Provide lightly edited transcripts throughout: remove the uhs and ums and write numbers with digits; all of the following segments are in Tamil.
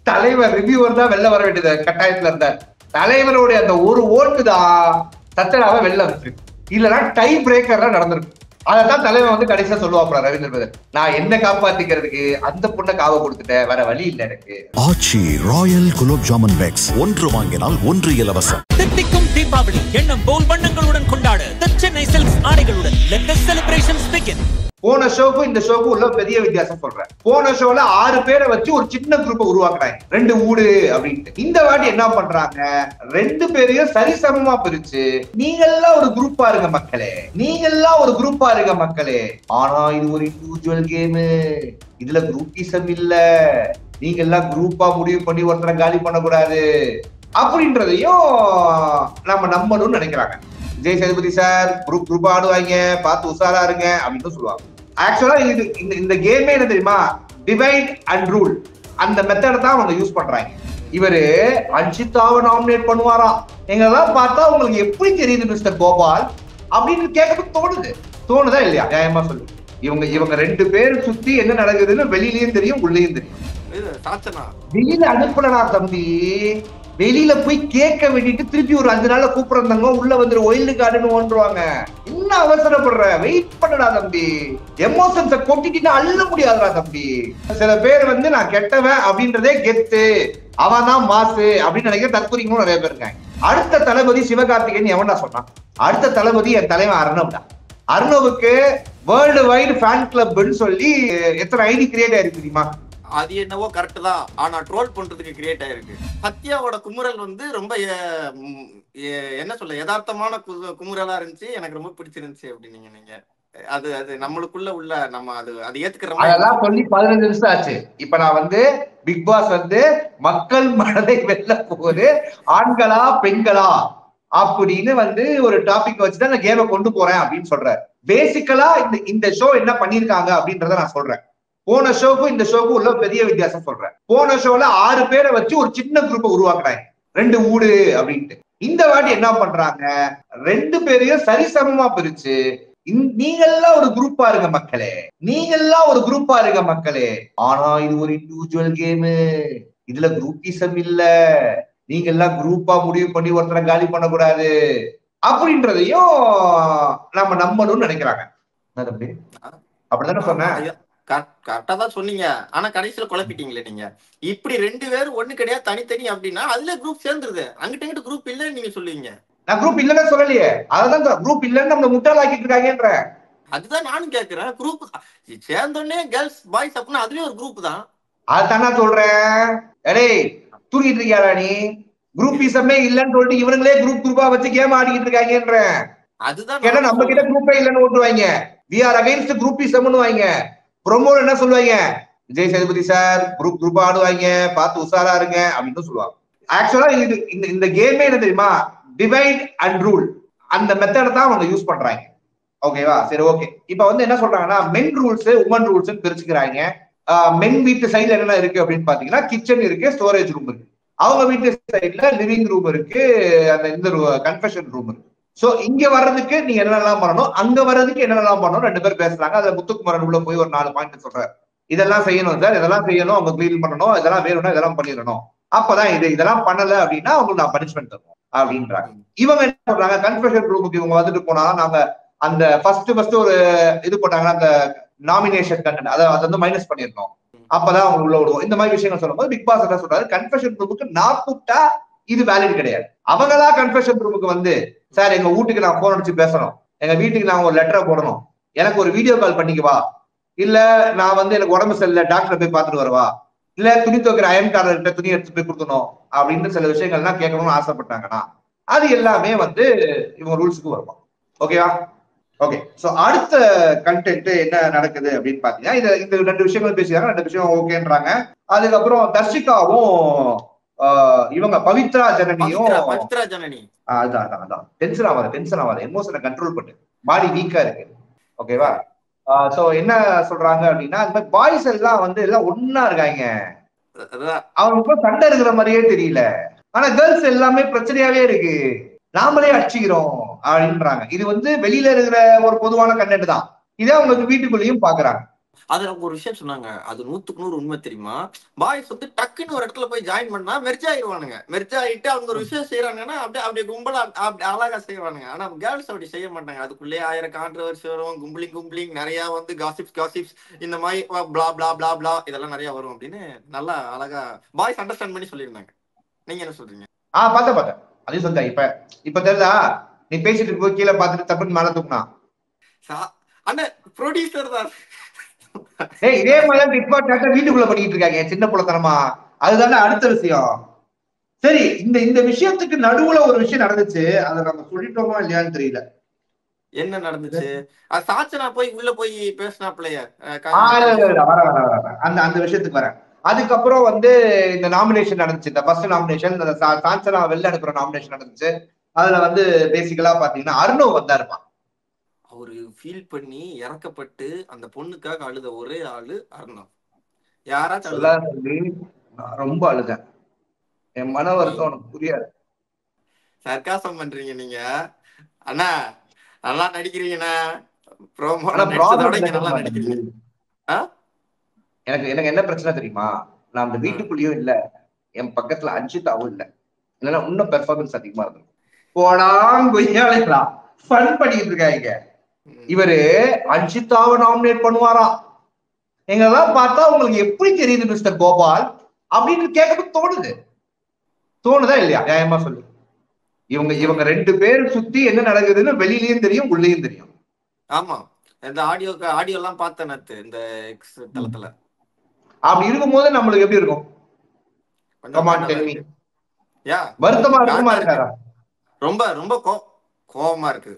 தலைவர் ரிவ்யூவர் தான் வெளில வர வேண்டியது கட்டாயத்துல இருந்தார். தலைவருடைய அந்த ஒரு ஓட்டு தான் சச்சனாவை வெளில வந்துருக்கு. இல்லைன்னா டை பிரேக்கர்ல நடந்திருக்கு. அதான் தலைவன் வந்து கடைசியா சொல்லுவாப்ல ரவீந்திர பிரதர், நான் என்ன காப்பாத்திக்கிறதுக்கு அந்த பொண்ணை காவ கொடுத்துட்டேன், வேற வழி இல்ல எனக்கு. ஆச்சி ராயல் குலோப் ஜாமுன் பேக்ஸ், ஒன்று வாங்கினால் ஒன்று இலவசம். தித்திக்கும் தீபாவளி எண்ணம் போல் வண்ணங்களுடன் கொண்டாட சென்னை சில்க்ஸ் ஆடைகளுடன் let the celebrations begin. போன ஷோக்கும் இந்த ஷோக்கும் உள்ள பெரிய வித்தியாசம் சொல்றேன். போன ஷோல 6 பேரை வச்சு ஒரு சின்ன குரூப்பை உருவாக்குறாங்க, 2 ஊடு அப்படின்ட்டு. இந்த வாட்டி என்ன பண்றாங்க, 2 பேரையும் சரிசமமா பிரிச்சு நீங்கெல்லாம் ஒரு குரூப்பா இருங்க மக்களே, நீங்கெல்லாம் ஒரு குரூப்பா இருங்க மக்களே, ஆனா இது ஒரு இண்டிவிஜுவல் கேமு, இதுல குரூப்பிசம் இல்ல, நீங்க எல்லாம் குரூப்பா முடிவு பண்ணி ஒருத்தரை காலி பண்ணக்கூடாது அப்படின்றதையும் நம்ம நம்பணும்னு நினைக்கிறாங்க. விஜய் சேதுபதி சார் குரூப் ஆடுவாங்க, பார்த்து உஷாரா இருங்க அப்படின்னு சொல்லுவாங்க. ஆக்சுவலா இது இந்த கேமே என்ன தெரியுமா, டிவைட் அண்ட் ரூல், அந்த மெத்தட தான் அவங்க யூஸ் பண்றாங்க. இவரு அன்ஷிதாவை நாமினேட் பண்ணுவாராம். எங்கெல்லாம் பார்த்தா உங்களுக்கு எப்படி தெரியுது மிஸ்டர் கோபால் அப்படின்னு கேட்கறதுக்கு தோணுதா இல்லையா? நியாயமா சொல்லு. இவங்க 2 பேர் சுத்தி என்ன நடக்குதுன்னு வெளியிலயும் தெரியும், உள்ளேயும் தெரியும். வெளியில அனுப்பலனா தம்பி, வெளியில போய் கேட்க வேண்டிட்டு திருப்பி ஒரு 5 நாள்ல கூப்பிடுறாங்க, உள்ள வந்துரு ஒயில்டு கார்டுன்னு ஓன்றுவாங்க. என்ன அவசரப்படுற, வெயிட் பண்ணடா தம்பி, எமோஷன்ஸ கொட்டிட்டு அள்ள முடியாதுடா தம்பி. சில பேர் வந்து நான் கெட்டவன் அப்படின்றதே கெத்து, அவன் தான் மாசு அப்படின்னு நினைக்கிற தற்கொலைங்களும் நிறைய பேர் இருக்காங்க. அடுத்த தளபதி சிவகார்த்திகேயன் எவன்டா சொன்னான்? அடுத்த தளபதி என் தலைவன் அர்ணவ் தான். அர்ணவுக்கு வேர்ல்டு வைடு ஃபேன் கிளப்னு சொல்லி எத்தனை ஐடி கிரியேட் ஆயிருக்கு தெரியுமா? அது என்னவோ கரெக்ட் தான், ஆனா ட்ரோல் பண்றதுக்கு கிரியேட் ஆயிருக்கு. சத்யாவோட குமுறல் வந்து ரொம்ப என்ன சொல்ல யதார்த்தமான குமுறலா இருந்துச்சு, எனக்கு ரொம்ப பிடிச்சிருந்துச்சு அப்படின்னு நீங்க அது நம்மளுக்குள்ள உள்ள நம்ம அது ஏத்துக்கிற மாதிரி. அதெல்லாம் சொல்லி 15 நிமிஷம் ஆச்சு. இப்ப நான் வந்து பிக் பாஸ் வந்து மக்கள் மனதை வெல்ல போகுது, ஆண்களா பெண்களா அப்படின்னு வந்து ஒரு டாபிக் வச்சுதான் நான் கேமை கொண்டு போறேன் அப்படின்னு சொல்றேன். பேசிக்கலா இந்த ஷோ என்ன பண்ணிருக்காங்க அப்படின்றத நான் சொல்றேன். போன ஷோக்கும் இந்த ஷோக்கும் உள்ள பெரிய வித்தியாசம் சொல்றேன். போன ஷோல 6 பேரை வச்சு ஒரு சின்ன குரூப்பை உருவாக்குறாங்க, 2 ஊடு அப்படின்ட்டு. இந்த வாட்டி என்ன பண்றாங்க, 2 பேரையும் சரிசமமா பிரிச்சு நீங்கெல்லாம் ஒரு குரூப்பா இருங்க மக்களே, நீங்கெல்லாம் ஒரு குரூப்பா இருங்க மக்களே, ஆனா இது ஒரு இண்டிவிஜுவல் கேமு, இதுல குரூப்பிசம் இல்ல, நீங்க எல்லாம் குரூப்பா முடிவு பண்ணி ஒருத்தரை காலி பண்ணக்கூடாது அப்படின்றதையும் நம்ம நம்பணும்னு நினைக்கிறாங்க. அப்படித்தானே சொன்னேன்? கரெக்டா தான் சொன்னீங்க, ஆனா கடைசியில குழப்பிட்டீங்களே நீங்க. இப்படி 2 பேரும் ஒண்ணு கிடையாது, தனித்தனி அப்படின்னா அதுல குரூப் சேர்ந்துருது, அங்கிட்ட குரூப் இல்லன்னு நீங்க சொல்லுவீங்க. நான் குரூப் இல்லன்னு சொல்லலையே, அதான் குரூப் இல்லன்னு நம்ம முட்டாளாக்கிட்டு இருக்காங்கன்ற. அதுதான் நானும் கேக்குறேன். குரூப் சேர்ந்தோடனே கேர்ள்ஸ் பாய்ஸ் அப்படின்னா அதுலயே ஒரு குரூப் தான். அதுதானே சொல்றேன். டேய் தூங்கிட்டு இருக்கியாடா நீ? குரூப்பிசமே இல்லன்னு சொல்லிட்டு இவனுங்களே குரூப்பா வச்சு கேம் ஆடிக்கிட்டு இருக்காங்கன்ற. அதுதான் ஏன்னா நம்ம கிட்ட குரூப்பே இல்லன்னு ஓட்டுவாங்க, வி ஆர் அகைன்ஸ்ட் குரூப்பிசம்னு வாங்க. ப்ரோமோ என்ன சொல்லுவாங்க, விஜய் சேதுபதி சார் குரூப் ஆடுவாங்க, பார்த்து உஷாரா இருங்க அப்படின்னு சொல்லுவாங்க. ஆக்சுவலா இந்த கேமே என்ன தெரியுமா, டிவைட் அண்ட் ரூல், அந்த மெத்தட தான் அவங்க யூஸ் பண்றாங்க. ஓகேவா? சரி, ஓகே. இப்ப வந்து என்ன சொல்றாங்கன்னா, மென் ரூல்ஸ் உமன் ரூல்ஸ் பிரிச்சுக்கிறாங்க. மென் வீட்டு சைட்ல என்ன இருக்கு அப்படின்னு பாத்தீங்கன்னா, கிச்சன் இருக்கு, ஸ்டோரேஜ் ரூம் இருக்கு. அவங்க வீட்டு சைட்ல லிவிங் ரூம் இருக்கு, அந்த இந்த கன்ஃபெஷன் ரூம் இருக்கு. சோ இங்க வர்றதுக்கு நீங்க என்னெல்லாம் பண்ணணும், அங்க வர்றதுக்கு என்னெல்லாம் பண்ணணும் 2 பேர் பேசுறாங்க. அதுல முத்துக்குமரன் உள்ள போய் ஒரு 4 பாயிண்ட் சொல்றாரு, இதெல்லாம் செய்யணும் சார், இதெல்லாம் செய்யணும், அவங்க கிளீன் பண்ணணும், இதெல்லாம் வேணும்னா இதெல்லாம் பண்ணிடணும், அப்பதான் இதெல்லாம் பண்ணல அப்படின்னா அவங்களுக்கு நான் பனிஷ்மெண்ட் தருவோம் அப்படின்றாங்க. இவங்க என்ன சொல்றாங்க, கன்ஃபெஷன் ரூமுக்கு இவங்க வந்துட்டு போனா நாங்க அந்த ஃபர்ஸ்ட் ஒரு இது போட்டாங்கன்னா அந்த நாமினேஷன் கண்டென்ட் அதை வந்து மைனஸ் பண்ணிருக்கோம், அப்பதான் அவங்க உள்ள விடுவோம். இந்த மாதிரி விஷயங்கள் சொல்லும்போது பிக் பாஸ் என்ன சொல்றாரு, கன்ஃபெஷன் ரூமுக்கு நான் கூப்பிட்டா இது வேலிட் கிடையாது. அவங்களா கன்ஃபெஷன் ரூமுக்கு வந்து, சார் எங்க வீட்டுக்கு நான் போன் அடிச்சு பேசணும், எங்க வீட்டுக்கு நான் ஒரு லெட்டரை போடணும், எனக்கு ஒரு வீடியோ கால் பண்ணிக்குவா, இல்ல நான் வந்து எனக்கு உடம்பு சரியில்லை டாக்டரை போய் பார்த்துட்டு வருவா, இல்ல துணி துவைக்கிற அயன்காரர்கிட்ட துணி எடுத்து போய் கொடுக்கணும் அப்படின்னு சில விஷயங்கள்லாம் கேட்கணும்னு ஆசைப்பட்டாங்கன்னா அது எல்லாமே வந்து இவங்க ரூல்ஸுக்கு வருமா. ஓகேவா? ஓகே. சோ அடுத்த கண்டென்ட் என்ன நடக்குது அப்படின்னு பாத்தீங்கன்னா, இந்த 2 விஷயங்கள் பேசிக்கிறாங்க, 2 விஷயம் ஓகேன்றாங்க. அதுக்கப்புறம் தர்ஷிகாவும் இவங்க பவித்ரா ஜனனியும் அதான் டென்ஷன் ஆகாத எமோஷனை கண்ட்ரோல் பண்ணு, பாடி வீக்கா இருக்கு. ஓகேவா? சோ என்ன சொல்றாங்க அப்படின்னா, இந்த மாதிரி பாய்ஸ் எல்லாம் வந்து எல்லாம் ஒன்னா இருக்காங்க, அவங்களுக்கு சண்டை இருக்கிற மாதிரியே தெரியல, ஆனா கேர்ள்ஸ் எல்லாமே பிரச்சனையாவே இருக்கு, நாமளே அடிச்சுக்கிறோம் அப்படின்றாங்க. இது வந்து வெளியில இருக்கிற ஒரு பொதுவான கண்டென்ட் தான், இதே அவங்களுக்கு வீட்டுக்குள்ளேயும் பாக்குறாங்க. அதுல ஒரு விஷயம் சொன்னாங்க, அது 100க்கு 100 உண்மை தெரியுமா? பாய்ஸ் வந்து டக்குன்னு ஒரு இடத்துல போய் ஜாயின் பண்ணா மெர்ஜ் ஆயிடுவானுங்க. மெர்ஜ் ஆயிட்டு அவங்க ஒரு விஷயம் செய்யறாங்கன்னா அப்படியே அப்படியே கும்பலா அப்படி அழகா செய்வானுங்க. ஆனா கேர்ள்ஸ் அப்படி செய்ய மாட்டாங்க. அதுக்குள்ளேயே 1000 கான்ட்ரவர்சி வரும், கும்பலிங் நிறைய வந்து காசிப்ஸ் இந்த மாதிரி பிளா பிளா பிளா பிளா இதெல்லாம் நிறைய வரும் அப்படின்னு நல்லா அழகா பாய்ஸ் அண்டர்ஸ்டாண்ட் பண்ணி சொல்லியிருந்தாங்க. நீங்க என்ன சொல்றீங்க? பார்த்தேன் அதையும் சொல்றேன். இப்ப தெரியுதா, நீ பேசிட்டு இருக்கும் கீழே பார்த்துட்டு தப்புன்னு மேல தூக்குனா அண்ணா ப்ரொடியூசர் தான். இதே மாதிரி இப்ப வீட்டுக்குள்ள பண்ணிட்டு இருக்காங்க சின்ன புலத்தனமா. அதுதானே அடுத்த விஷயம். சரி, இந்த விஷயத்துக்கு நடுவுல ஒரு விஷயம் நடந்துச்சு, அதை நம்ம சொல்லிட்டோமா இல்லையான்னு தெரியல. என்ன நடந்துச்சு? சாச்சனா போய் உள்ள போய் பேசினாப்லையா? அந்த விஷயத்துக்கு வரேன். அதுக்கப்புறம் வந்து இந்த நாமினேஷன் நடந்துச்சு, இந்த ஃபர்ஸ்ட் நாமினேஷன் சான்சனா வெளில அனுப்புற நாமினேஷன் நடந்துச்சு. அதுல வந்து பேசிக்கலா பாத்தீங்கன்னா அர்ணவ் வந்தாருப்பா. அவரு ஃபீல் பண்ணி இறக்கப்பட்டு அந்த பொண்ணுக்காக அழுத ஒரே ஆளு அர்ணவ். யாராச்சும் ரொம்ப அழுதேன். என் மன வருத்தம் உனக்கு புரியாது. சர்க்காசம் பண்றீங்க நீங்க அண்ணா. நல்லா நடிக்கிறீங்கண்ணா. நல்லா நடிக்கிறீங்க. எனக்கு என்ன பிரச்சனை தெரியுமா? நான் அந்த வீட்டுக்குள்ளேயும் இல்ல, என் பக்கத்துல அஞ்சிதாவும் இல்ல, இல்லைன்னா இன்னும் பெர்ஃபார்மன்ஸ் அதிகமா இருக்கும். போடாம் கொய்யாளா ஃபன் பண்ணிட்டு இருக்காங்க. இவரு அஞ்சிதாவை நாமினேட் பண்ணுவாராம். எங்கெல்லாம் பார்த்தா உங்களுக்கு எப்படி தெரியுது மிஸ்டர் கோபால் அப்படின்னு கேட்கறது தோணுதா இல்லையா? நியாயமா சொல்லு. இவங்க 2 பேர் சுத்தி என்ன நடக்குதுன்னு வெளியிலயும் தெரியும், உள்ளேயும் தெரியும். ஆமா, இந்த ஆடியோ எல்லாம் பார்த்தேன் இந்த எக்ஸ் தளத்துல. அப்படி இருக்கும்போது நம்மளுக்கு எப்படி இருக்கும்? வருத்தமா இருக்குமா இருக்காதா? ரொம்ப ரொம்ப கோபமா இருக்கு.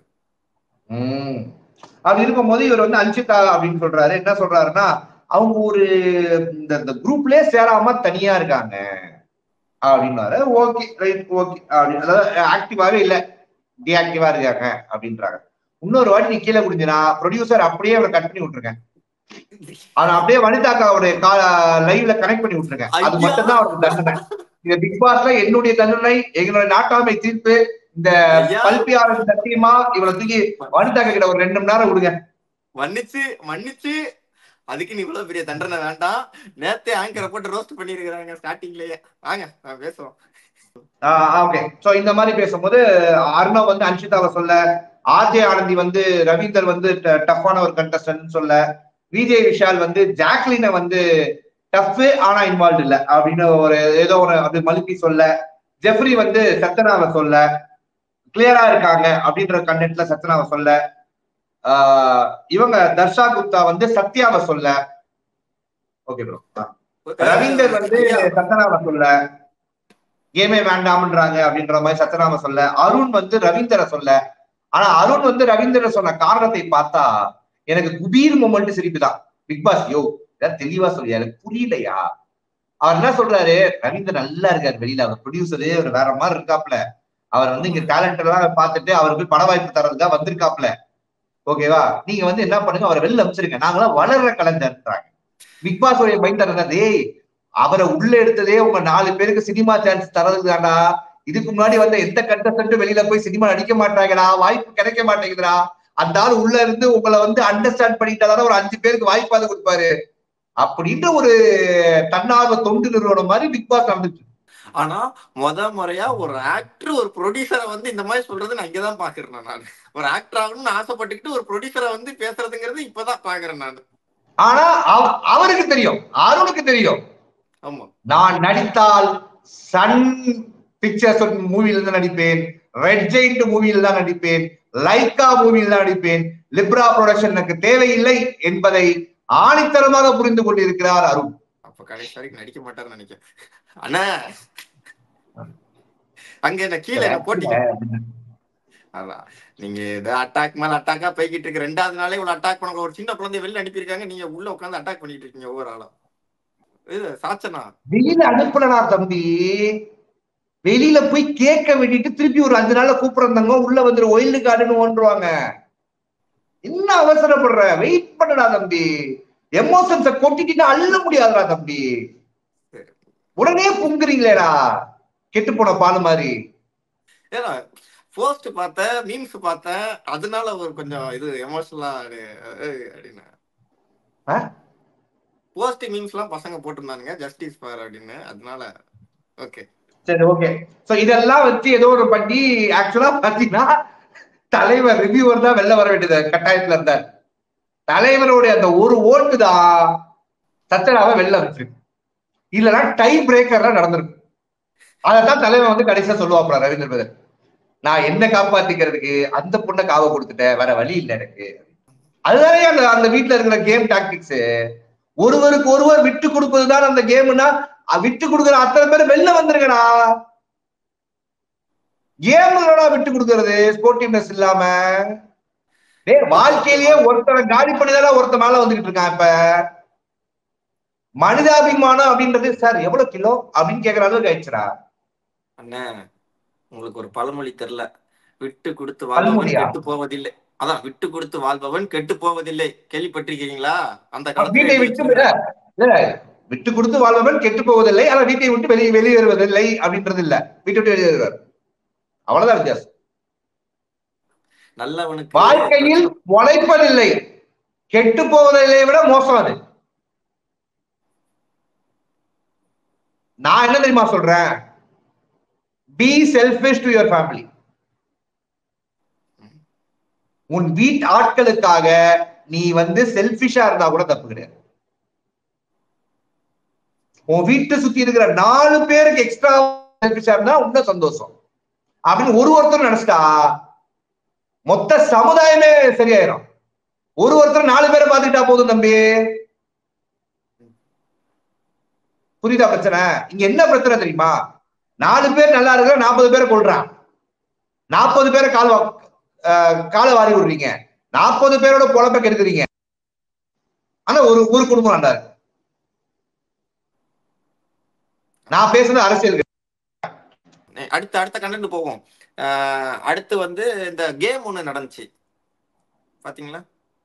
அப்படி இருக்கும் போது இவர் வந்து அன்ஷிதா அப்படின்னு சொல்றாரு. என்ன சொல்றாருன்னா, அவங்க ஒரு இந்த குரூப்லயே சேராம தனியா இருக்காங்க அப்படின்னாரு. ஓகே ரைட் ஓகே அப்படின்னு, அதாவது ஆக்டிவாவே இல்ல, டிஆக்டிவா இருக்காங்க அப்படின்றாங்க. இன்னொரு வாட்டி நீ கீழே குடிஞ்சினா ப்ரொடியூசர் அப்படியே அவரை கட் பண்ணி விட்டுருக்கேன். அவனை அப்படியே வனிதாக்கா அவருடைய லைவ்ல கனெக்ட் பண்ணி விட்டுருக்கேன். அது மட்டும் தான் அவருக்கு தண்டனை. இந்த பிக் பாஸ்ல என்னுடைய தண்டனை, எங்களுடைய நாட்டாமை தீர்ப்பு, இந்த பல்பியாளர் சத்தியமா இவளை தூக்கி வனிதாக்கா கிட்ட ஒரு 2 மணி நேரம் விடுங்க. மன்னிச்சு அதுக்கு நீ இவ்வளவு பெரிய தண்டனை வேண்டாம். நேத்தே ஆங்கரை போட்டு ரோஸ்ட் பண்ணிருக்காங்க ஸ்டார்டிங்லயே. வாங்க பேசுவோம். ஓகே, சோ இந்த மாதிரி பேசும்போது அர்ணவ் வந்து அன்ஷிதாவை சொல்ல, ஆர்ஜே ஆனந்தி வந்து ரவீந்தர் வந்து டஃப்பான ஒரு கண்டஸ்டன்ட் சொல்ல, விஜய் விஷால் வந்து ஜாக்லினை வந்து டஃப் ஆனா இன்வால்வ் இல்ல அப்படின்னு ஒரு ஏதோ ஒரு அது மலுப்பி சொல்ல, ஜெஃப்ரி வந்து சத்தனாவை சொல்ல, கிளியரா இருக்காங்க அப்படின்ற கண்டென்ட்ல சத்தனாவை சொல்ல, இவங்க தர்ஷா குப்தா வந்து சத்யாவை சொல்ல, ஓகே ப்ரோ, ரவீந்தர் வந்து சத்தனாவை சொல்ல, கேமே வேண்டாம்ன்றாங்க அப்படின்ற மாதிரி சத்தனாம சொல்ல, அருண் வந்து ரவீந்தரை சொல்ல. ஆனா அருண் வந்து ரவீந்தரை சொன்ன காரணத்தை பார்த்தா எனக்கு குபீர் மொமெண்ட் சிரிப்புதான். பிக் பாஸ் யோ ஏதாவது தெளிவா சொல்லியா, எனக்கு புரியலையா? அவர் என்ன சொல்றாரு, ரவீந்தர் நல்லா இருக்காரு வெளியில, அவர் ப்ரொடியூசரு, அவர் வேற மாதிரி இருக்காப்ல, அவர் வந்து இங்க டேலண்ட் எல்லாம் பார்த்துட்டு அவருக்கு பட வாய்ப்பு தரதுக்கா வந்திருக்காப்ல, ஓகேவா? நீங்க வந்து என்ன பண்ணுங்க, அவரை வெளில அமைச்சிருங்க, நாங்களாம் வளர்ற கலைஞர்ன்றாங்க. பிக் பாஸ் உடைய மைண்ட் தரதே, அவரை உள்ள எடுத்ததே உங்க 4 பேருக்கு சினிமா சான்ஸ் தரதுக்கு தாண்டா. இதுக்கு முன்னாடி வந்த எந்த கண்டஸ்டன்ட்டும் வெளியில போய் சினிமா நடிக்க மாட்டாங்கடா, வாய்ப்பு கிடைக்க மாட்டேங்குதுடா. அந்த ஆள் உள்ள இருந்து உங்களை வந்து அண்டர்ஸ்டாண்ட் பண்ணிட்டாதான் ஒரு 5 பேருக்கு வாய்ப்பாவது கொடுப்பாரு அப்படின்ற ஒரு தன்னார்வ தொண்டு நிறுவனம் மாதிரி பிக் பாஸ் நடந்துச்சு. ஆனா முறையா ஒரு ஆக்டர் ஒரு ப்ரொடியூசரை வந்து இந்த மாதிரி சொல்றது நான் இங்கதான் பாக்குறேன். நான் ஒரு ஆக்டர் ஆகணும்னு ஆசைப்பட்டுக்கிட்டு ஒரு ப்ரொடியூசரை வந்து பேசுறதுங்கிறது இப்பதான் பாக்குறேன் நான். ஆனா அவருக்கு தெரியும், அருணுக்கு தெரியும், நான் நடித்தால் சன் பிக்சர்ஸ் மூவில தான் நடிப்பேன், ரெட் ஜெயிண்ட் மூவியில் தான் நடிப்பேன், லைக்கா மூவியில் தான் நடிப்பேன், லிப்ரா ப்ரொடக்ஷன் எனக்கு தேவையில்லை என்பதை ஆணித்தரமாக புரிந்து கொண்டிருக்கிறார் அருண். அப்ப கடைசி வரைக்கும் நடிக்க மாட்டாருன்னு நினைக்கிறேன். அண்ணா அங்க என்ன கீழே போட்டீங்க, அதான் நீங்க அட்டாக் மேல அட்டாக்கா போய்கிட்டு இருக்கு. 2வது நாளே இவ்வளவு அட்டாக் பண்ண ஒரு சின்ன குழந்தை வெளில அனுப்பியிருக்காங்க, நீங்க உள்ள உட்காந்து அட்டாக் பண்ணிட்டு இருக்கீங்க ஒவ்வொரு ஆளும். இது சாச்சனா வெளியில அனுப்பலனா தம்பி, வெளியில போய் கேட்க வேண்டிட்டு திருப்பி ஒரு 5 நாள்ல கூப்பிடுறாங்க, உள்ள வந்துரு ஒயில்டு கார்டுன்னு ஓன்றுவாங்க. என்ன அவசரப்படுற, வெயிட் பண்ணடா தம்பி. எமோஷன்ஸ கொட்டிட்டா அள்ள முடியாதுடா தம்பி, உடனே பொங்குறீங்களேடா கெட்டு போன பாலு மாதிரி. ஏன்னா போஸ்ட் பார்த்தேன், மீம்ஸ் பார்த்தேன், அதனால ஒரு கொஞ்சம் இது எமோஷனலா அப்படின்னு போஸ்ட் மீம்ஸ் எல்லாம் பசங்க போட்டிருந்தானுங்க ஜஸ்டிஸ் ஃபார் அப்படின்னு. அதனால ஓகே சரி ஓகே. சோ இதெல்லாம் வச்சு ஏதோ ஒரு பண்ணி ஆக்சுவலா பாத்தீங்கன்னா தலைவர் ரிவ்யூவர் தான் வெளில வர வேண்டியது கட்டாயத்துல இருந்தார். தலைவருடைய அந்த ஒரு ஓட்டு தான் சச்சராவை வெளில வச்சிருக்கு. இல்லைன்னா டை பிரேக்கர்லாம் நடந்திருக்கு. அதைத்தான் தலைவர் வந்து கடைசியா சொல்லுவாப்புல ரவீந்திர பிரதர், நான் என்ன காப்பாத்திக்கிறதுக்கு அந்த பொண்ணை காவ கொடுத்துட்டேன், வேற வழி இல்லை எனக்கு. அதுதானே அந்த அந்த வீட்டுல இருக்கிற கேம் டாக்டிக்ஸ். ஒருவருக்கு ஒருவர் விட்டு கொடுப்பதுதான் அந்த கேம்னா, விட்டு கொடுக்குற அத்தனை பேர் வெளில வந்துருங்கடா. கேம்களோட விட்டு கொடுக்கறது ஸ்போர்ட்டிவ்னஸ் இல்லாம. வாழ்க்கையிலேயே ஒருத்தரை காலி பண்ணிதான் ஒருத்த மேல வந்துகிட்டு இருக்கான். இப்ப மனிதாபிமானம் அப்படின்றது சார் எவ்வளவு கிலோ அப்படின்னு கேக்குற அளவுக்கு ஆயிடுச்சுடா. அண்ணா உங்களுக்கு ஒரு பழமொழி தெரியல, விட்டு கொடுத்து வாழ்பவன் கெட்டு போவதில்லை. அதான் விட்டு கொடுத்து வாழ்பவன் கெட்டு போவதில்லை, கேள்விப்பட்டிருக்கீங்களா? அந்த வீட்டை விட்டு கொடுத்து வாழ்பவன் கெட்டு போவதில்லை, ஆனா வீட்டை விட்டு வெளியேறுவதில்லை அப்படின்றது இல்ல, வீட்டை விட்டு வெளியேறுவார். அவ்வளவுதான் வித்தியாசம். நல்லவனுக்கு வாழ்க்கையில் உழைப்பதில்லை, கெட்டு போவதில்லை விட மோசம் அது. நான் என்ன தெரியுமா சொல்றேன், be selfish to your family. உன் வீட்டு ஆட்களுக்காக நீ வந்து செல்ஃபிஷா இருந்தா கூட தப்பு கிடையாது. உன் வீட்டை சுத்தி இருக்கிற 4 பேருக்கு எக்ஸ்ட்ரா செல்ஃபிஷா இருந்தா இன்னும் சந்தோஷம் அப்படின்னு ஒருத்தர் நினைச்சிட்டா மொத்த சமுதாயமே சரியாயிரும். ஒருத்தர் 4 பேரை பார்த்துக்கிட்டா போதும் தம்பி. புரியுதா பிரச்சனை? இங்க என்ன பிரச்சனை தெரியுமா, 4 பேர் நல்லா இருக்கிற 40 பேரை கொள்றான், 40 பேரை காலை வாரி விடுறீங்க, 40 பேரோட பொழப்ப கெடுக்குறீங்க. ஆனா ஒரு குடும்பம் நல்லா இருக்கு. நான் பேசுறது அரசியல். அடுத்த கண்டென்ட் போவோம். அடுத்து வந்து இந்த கேம் ஒண்ணு நடந்துச்சு பாத்தீங்களா?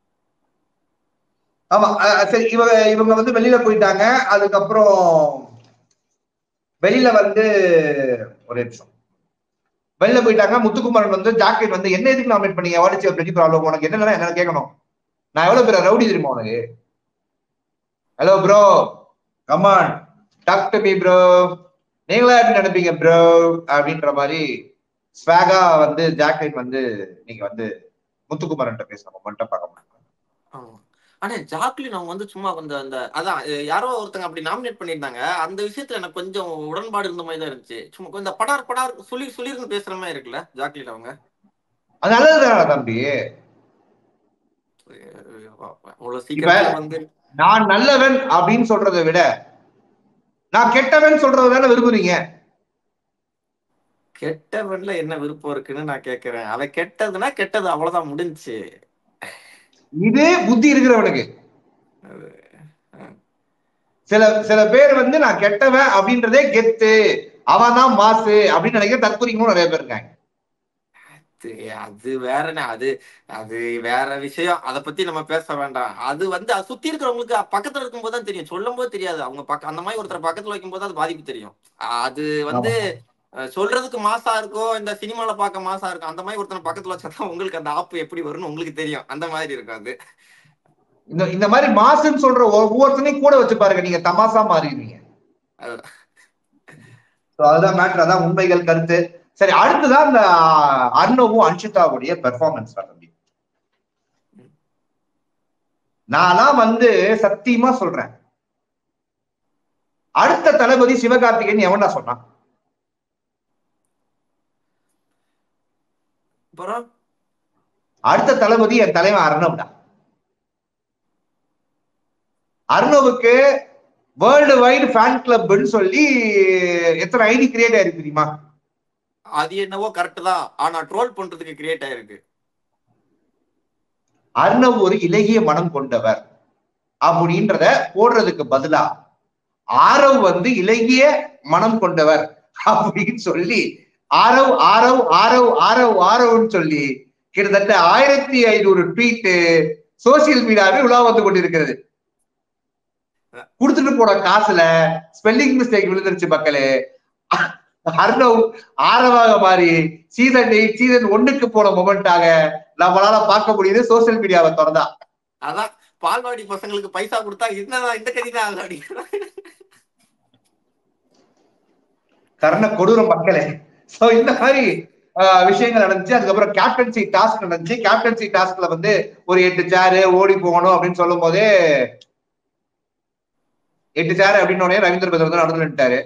ஆமா சரி, இவங்க வந்து வெளியில போயிட்டாங்க. அதுக்கப்புறம் வெளியில வந்து ஒரு நிமிஷம் வெளியில போயிட்டாங்க. முத்துக்குமாரன் வந்து ஜாக்கெட் வந்து என்ன எதுக்கு நாமினேட் பண்ணீங்க, வாட் இஸ் யுவர் பெரிய ப்ராப்ளம், உனக்கு என்னன்னா என்ன கேட்கணும், நான் எவ்வளவு பேர் ரவுடி தெரியுமா உனக்கு, hello bro come on talk to me bro, நீங்களா எப்படி நினைப்பீங்க ப்ரோ அப்படின்ற மாதிரி ஸ்வாகா வந்து ஜாக்கெட் வந்து நீங்க வந்து முத்துக்குமாரன் பேசணும், மட்டும் பார்க்க மாட்டேன். ஆனா ஜாக்லின் அவங்க வந்து சும்மா கொஞ்சம் அந்த அதான் யாரோ ஒருத்தங்க அப்படி நாமினேட் பண்ணியிருந்தாங்க. அந்த விஷயத்துல எனக்கு கொஞ்சம் உடன்பாடு இருந்த மாதிரி தான் இருந்துச்சு. சும்மா கொஞ்சம் படார் சொல்லிருந்து பேசுற மாதிரி இருக்குல்ல ஜாக்லின் அவங்க. அது நல்லதுதான் தம்பி. வந்து நான் நல்லவன் அப்படின்னு சொல்றதை விட நான் கெட்டவன் சொல்றதை தானே விரும்புறீங்க. கெட்டவன்ல என்ன விருப்பம் இருக்குன்னு நான் கேட்கிறேன். அவன் கெட்டதுன்னா கெட்டது, அவ்வளவுதான், முடிஞ்சுச்சு. இது புத்தி இருக்கிறவனுக்கு. சில பேர் வந்து நான் கெட்டவன் அப்படின்றதே கெத்து, அவன் தான் மாசு அப்படின்னு நினைக்கிற தற்கொலைகளும் நிறைய பேர் இருக்காங்க. அது வேறனே, அது வேற விஷயம், அதை பத்தி நம்ம பேச வேண்டாம். அது வந்து சுத்தி இருக்கிறவங்களுக்கு பக்கத்துல இருக்கும் போதுதான் தெரியும், சொல்லும் போது தெரியாது. அவங்க அந்த மாதிரி ஒருத்தர் பக்கத்துல வைக்கும் போது அது பாதிப்பு தெரியும். அது வந்து சொல்றதுக்கு மாசா இருக்கும், இந்த சினிமால பார்க்க மாசா இருக்கும். அந்த மாதிரி ஒருத்தனை பக்கத்துல வச்சாதான் உங்களுக்கு அந்த ஆப்பு எப்படி வரும்னு உங்களுக்கு தெரியும். அந்த மாதிரி இருக்கும் அது. இந்த மாதிரி மாசுன்னு சொல்ற ஒவ்வொருத்தனையும் கூட வச்சு பாருங்க, நீங்க தமாசா மாறிடுவீங்க. அதுதான் மேட்டர், அதான் உண்மைகள் கருத்து. சரி, அடுத்துதான் இந்த அர்ணவும் அன்ஷிதாவுடைய பெர்ஃபார்மன்ஸ். நான்லாம் வந்து சத்தியமா சொல்றேன், அடுத்த தளபதி சிவகார்த்திகேயன் எவன்டா சொன்னான்? அடுத்த தளபதி என் தலைவன் அர்ணவ் தான். அர்ணவுக்கு வேர்ல்டு வைடு ஃபேன் கிளப்னு சொல்லி எத்தனை ஐடி கிரியேட் ஆயிருக்கு தெரியுமா? அது என்னவோ கரெக்ட் தான், ஆனா ட்ரோல் பண்றதுக்கு கிரியேட் ஆயிருக்கு. அர்ணவ் ஒரு இலகிய மனம் கொண்டவர் அப்படின்றத போடுறதுக்கு பதிலா ஆரவ் வந்து இலகிய மனம் கொண்டவர் அப்படின்னு சொல்லி ஆரவ் ஆரவ் ஆரவ் ஆரவ் ஆரவ்னு சொல்லி கிட்டத்தட்ட 1500 ட்வீட் சோசியல் மீடியாவில் உலா வந்து கொண்டிருக்கிறது. கொடுத்துட்டு போன காசுல ஸ்பெல்லிங் மிஸ்டேக் விழுந்துருச்சு மக்களே. அர்ணவ் ஆரவாக மாறி சீசன் 8 சீசன் 1க்கு போன மொமெண்டாக நம்மளால பார்க்க முடியுது சோசியல் மீடியாவை திறந்தா. அதான் பால்வாடி பசங்களுக்கு பைசா கொடுத்தா என்னதான் இந்த கதி தான் அப்படிங்கிறாங்க. கர்ண கொடூரம் மக்களே. சோ இந்த மாதிரி விஷயங்கள் நடந்துச்சு. அதுக்கப்புறம் கேப்டன்சி டாஸ்க் நடந்துச்சு. கேப்டன்சி டாஸ்க்ல வந்து ஒரு 8 சேரு ஓடி போகணும் அப்படின்னு சொல்லும் போதே 8 சேரு அப்படின்னு ரவீந்திர பத்ர வந்து நடுவில் நின்ட்டாரு.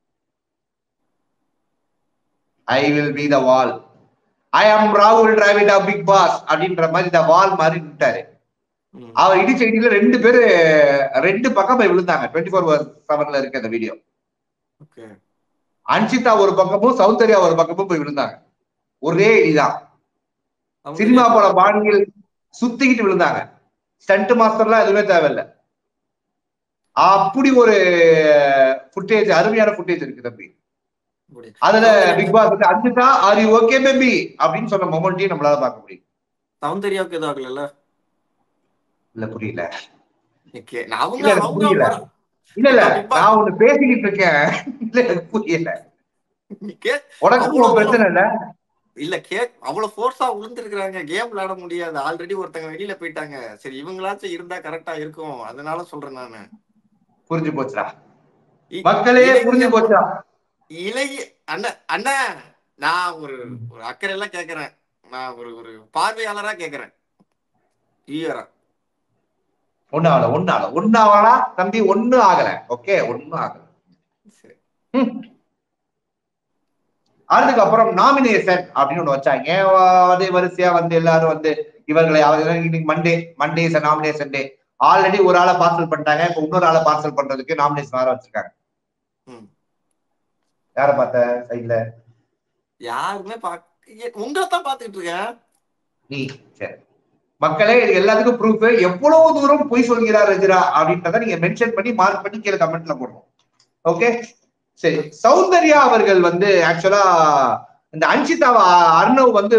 ஐ வில் பி த வால், ஐ ஆம் ராகுல் டிராவிட் ஆஃப் பிக் பாஸ் அப்படின்ற மாதிரி இந்த வால் மாதிரி நின்ட்டாரு. அவர் இடிச்ச இடியில 2 பேரு 2 பக்கம் போய் விழுந்தாங்க. 24/7 இருக்கு அந்த வீடியோ. அன்ஷிதா ஒரு பக்கமும் சௌந்தர்யா ஒரு பக்கமும் போய் விழுந்தாங்க. ஒரே இடிதான். சினிமா போல பாணியில் சுத்திக்கிட்டு விழுந்தாங்க. ஸ்டண்ட் மாஸ்டர்லாம் எதுவுமே தேவையில்லை. அப்படி ஒரு ஃபுட்டேஜ், அருமையான ஃபுட்டேஜ் இருக்கு தம்பி. அதுல Bigg Boss Anshitha are you okay baby அப்படின்னு சொன்ன மொமெண்ட்டையும் நம்மளால பார்க்க முடியும். சௌந்தர்யாவுக்கு எதுவும் ஆகல? இல்ல புரியல. புரியல. இல்ல நான் ஒண்ணு பேசிக்கிட்டு இருக்கேன். இல்ல எனக்கு புரியல. உனக்கு பிரச்சனை இல்ல. இல்ல அவ்வளவு ஃபோர்ஸா விழுந்துருக்காங்க. கேம் விளையாட முடியாது. ஆல்ரெடி ஒருத்தங்க வெளியில போயிட்டாங்க. சரி இவங்களாச்சும் இருந்தா கரெக்டா இருக்கும். அதனால சொல்றேன் நானு. புரிஞ்சு போச்சுடா மக்களே, புரிஞ்சு போச்சா? இளைய அண்ணா நான் ஒரு அக்கறை எல்லாம் கேக்குறேன். நான் ஒரு பார்வையாளரா கேக்குறேன். ஒன்னாவலா தம்பி? ஒண்ணு ஆகல. ஓகே, ஒண்ணும் ஆகல. அதுக்கப்புறம் நாமினேஷன் அப்படின்னு ஒண்ணு வச்சாங்க. அதே வரிசையா வந்து எல்லாரும் வந்து இவர்களை மண்டே நாமினேஷன் டே. ஆல்ரெடி ஒரு ஆளை பார்சல் பண்ணிட்டாங்க. இப்ப இன்னொரு ஆளை பார்சல் பண்றதுக்கு நாமினேஷன் வேற வச்சிருக்காங்க. யார பார்த்த சைட்ல? யாருமே உங்களை தான் பாத்துக்கிட்டு இருக்கேன். நீ சரி மக்களே, இது எல்லாத்துக்கும் ப்ரூஃப். எவ்வளவு தூரம் பொய் சொல்கிறார் ரஜிரா அப்படின்றத நீங்க மென்ஷன் பண்ணி மார்க் பண்ணி கீழே கமெண்ட்ல போடணும். ஓகே சரி. சௌந்தர்யா அவர்கள் வந்து ஆக்சுவலா இந்த அன்ஷிதாவை அர்ணவ் வந்து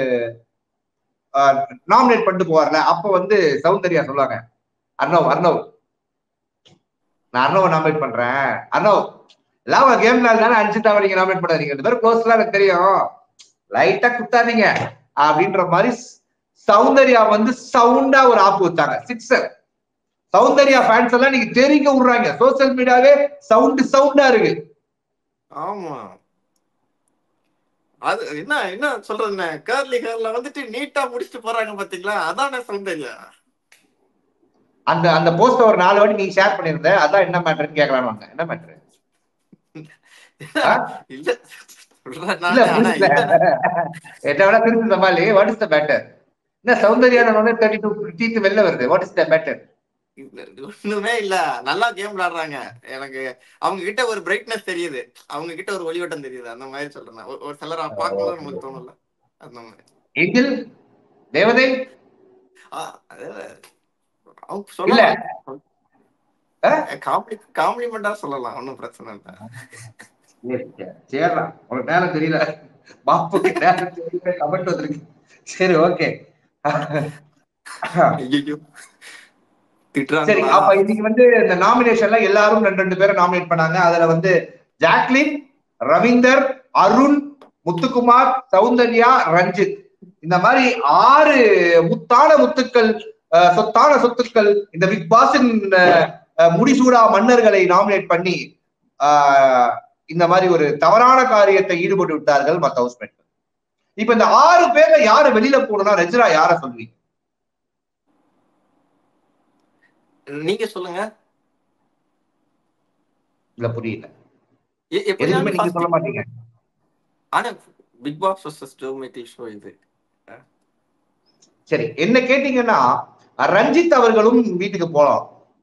நாமினேட் பண்ணிட்டு போவார்ல, அப்ப வந்து சௌந்தர்யா சொல்லுவாங்க, அர்ணவ் நான் அர்ணவ் நாமினேட் பண்றேன். அர்ணவ் எல்லாம் கேம் தானே அன்ஷிதாவை நீங்க நாமினேட் பண்ணாதீங்க. 2 பேரும் க்ளோஸ் எல்லாம் எனக்கு தெரியும், லைட்டா குத்தாதீங்க அப்படின்ற மாதிரி சௌந்தர்யா வந்து சவுண்டா ஒரு ஆப்பு வச்சாங்க. 6 சௌந்தர்யா ஃபேன்ஸ் எல்லாம் நீங்க தெரிவிக்க விடுறாங்க. சோசியல் மீடியாவே சவுண்டா இருக்கு. ஆமா, அது என்ன சொல்றது, கேர்லி கேர்ல வந்துட்டு நீட்டா முடிச்சுட்டு போறாங்க பாத்தீங்களா, அதானே சௌந்தர்யா. அந்த போஸ்ட் ஒரு 4 வாட்டி நீ ஷேர் பண்ணிருந்த, அதான் என்ன மேட்டர்னு கேட்கலான்னு வந்தேன். என்ன மேட்டர்? இல்ல என்ன வேணா திருப்பி சமாளி. What is the matter? என்ன சௌந்தர்யா 32 டீத் வெளில வருது? What is the matter? ஒண்ணுமே இல்ல, நல்லா கேம் விளையாடுறாங்க. எனக்கு அவங்க கிட்ட ஒரு பிரைட்னஸ் தெரியுது, அவங்க கிட்ட ஒரு ஒளிவட்டம் தெரியுது. அந்த மாதிரி சொல்றேன். ஒரு சிலர் பார்க்கும்போது நமக்கு தோணல. அந்த மாதிரி ஏஞ்சல் தேவதை சொல்ல காம்ப்ளிமெண்டா சொல்லலாம், ஒன்னும் பிரச்சனை இல்லை. சரிடா, உனக்கு நேரம் தெரியல, பாப்புக்கு நேரம் தெரியல, கமெண்ட் வந்திருக்கு. சரி ஓகே. சரி, அப்ப இன்னைக்கு வந்து இந்த நாமினேஷன்ல எல்லாரும் 2 பேரை நாமினேட் பண்ணாங்க. அதுல வந்து ஜாக்லின், ரவீந்தர், அருண், முத்துக்குமார், சௌந்தர்யா, ரஞ்சித், இந்த மாதிரி 6 முத்தான முத்துக்கள், சொத்தான சொத்துக்கள் இந்த பிக் பாஸின் முடிசூடா மன்னர்களை நாமினேட் பண்ணி இந்த மாதிரி ஒரு தவறான காரியத்தை ஈடுபட்டு விட்டார்கள் மற்ற ஹவுஸ்மேட். இப்ப இந்த 6 பேர்ல யாரு வெளியில போகணும்னா ரஜிரா யார சொல்வீங்க? நீங்க சொல்லுங்க. இல்ல புரியல, எதுவுமே நீங்க சொல்ல மாட்டீங்க. ஆனா பிக் பாஸ் vs டொமேட்டிக் ஷோ இது. சரி, என்ன கேட்டீங்கன்னா ரஞ்சித் அவர்களும் வீட்டுக்கு போலாம்.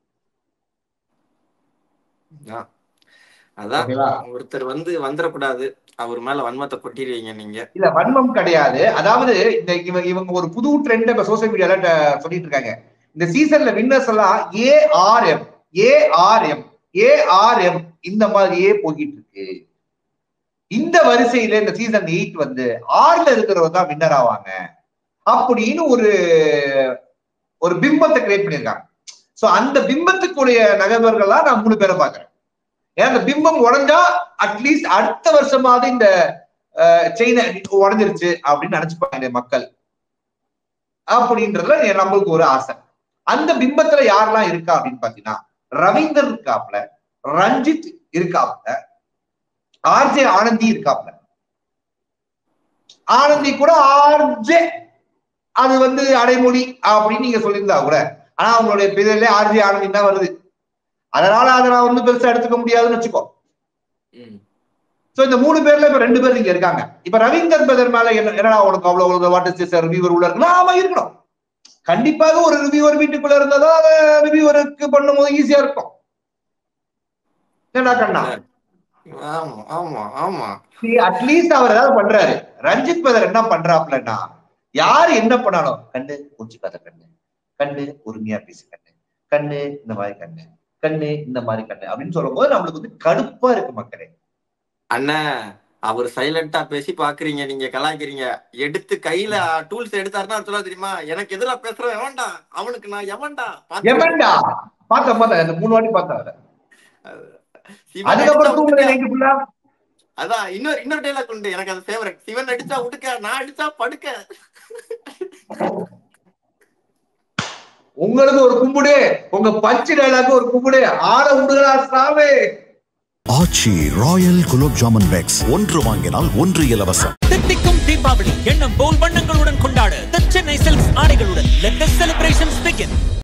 அதான் ஒருத்தர் வந்து வந்துடக்கூடாது, அவர் மேல வன்மத்தை கொட்டிடுவீங்க நீங்க. இல்ல வன்மம் கிடையாது. அதாவது இந்த இவங்க ஒரு புது ட்ரெண்ட் இப்ப சோசியல் மீடியால சொல்லிட்டு இருக்காங்க. இந்த சீசன்ல வின்னர்ஸ் எல்லாம் ஏஆர்எம் இந்த மாதிரியே போகிட்டு இருக்கு. இந்த வரிசையில இந்த சீசன் 8 வந்து 6ல இருக்கிறவங்க தான் வின்னர் ஆவாங்க அப்படின்னு ஒரு பிம்பத்தை கிரியேட் பண்ணிருக்காங்க. சோ அந்த பிம்பத்துக்குரிய நகர்வர்களா நான் 3 பேரை பாக்குறேன். ஏன்னா அந்த பிம்பம் உடஞ்சா அட்லீஸ்ட் அடுத்த வருஷமாவது இந்த செயினை உடஞ்சிருச்சு அப்படின்னு நினைச்சுப்பாங்க மக்கள். அப்படின்றதுல நம்மளுக்கு ஒரு ஆசை. அந்த பிம்பத்துல யாரெல்லாம் இருக்கா அப்படின்னு பாத்தீங்கன்னா ரவீந்தர் இருக்காப்ல, ரஞ்சித் இருக்காப்ல, ஆர்ஜே ஆனந்தி இருக்காப்ல. ஆனந்தி கூட ஆர்ஜே அது வந்து அடைமொழி அப்படின்னு நீங்க சொல்லியிருந்தா கூட, ஆனா அவங்களுடைய பேர்ல ஆர்ஜே ஆனந்தி தான் வருது. அதனால அதை நான் வந்து பெருசா எடுத்துக்க முடியாதுன்னு வச்சுக்கோ. சோ இந்த 3 பேர்ல இப்ப 2 பேர் இங்க இருக்காங்க. இப்ப ரவீந்தர் பிரதர் மேல என்னடா உனக்கு அவ்வளவு வாட் இஸ் திஸ் ரிவ்யூவர் உள்ள இருக்குன்னா, ஆமா இருக்கணும். கண்டிப்பாக ஒரு ரிவ்யூவர் வீட்டுக்குள்ள இருந்ததா ரிவ்யூவருக்கு பண்ணும்போது ஈஸியா இருக்கும். என்ன கண்ணா? அட்லீஸ்ட் அவர் ஏதாவது பண்றாரு. ரஞ்சித் பிரதர் என்ன பண்றாப்லன்னா, யாரு என்ன பண்ணாலும் கண்ணு பூச்சிக்காத கண்ணு, கண்ணு உரிமையா பேசு கண்ணு, கண்ணு இந்த மாதிரி கண்ணு, கண்ணு இந்த மாதிரி கண்ணு அப்படின்னு சொல்லும் போது நம்மளுக்கு வந்து கடுப்பா இருக்கு மக்களே. அண்ணா அவர் சைலண்டா பேசி பாக்குறீங்க, நீங்க கலாய்க்கிறீங்க. எடுத்து கையில டூல்ஸ் எடுத்தாருன்னா சொல்ல தெரியுமா, எனக்கு எதிராக பேசுறேன் எவன்டா அவனுக்கு நான் எவன்டா எவன்டா பார்த்தேன் அந்த 3 வாட்டி பார்த்தேன். அதான் இன்னொரு டைலாக் உண்டு எனக்கு அது ஃபேவரட். சிவன் அடிச்சா உடுக்க, நான் அடிச்சா படுக்க. உங்களுக்கு ஒரு கும்பிடு, உங்க பஞ்சு டைலாக் ஒரு கும்பிடு, ஆட உடுகளா சாவே. ஆச்சி ராயல் குலோப் ஜாமன் பேக்ஸ், 1 வாங்கினால் 1 இலவசம். தித்திக்கும் தீபாவளி எண்ணம் போல் வண்ணங்களுடன் கொண்டாடு The Chennai Silks ஆடைகளுடன். Let the celebrations begin.